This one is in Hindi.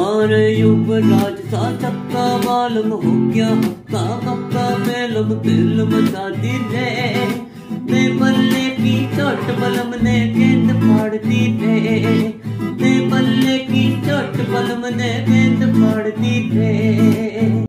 और युवराज सा चक्का मालूम हो गया हक्का मक्का मेलम दिल मचा दी रे ते बल्ले की चोट बलम ने गेंद फाड़ दी रे ते बल्ले की चोट बलम ने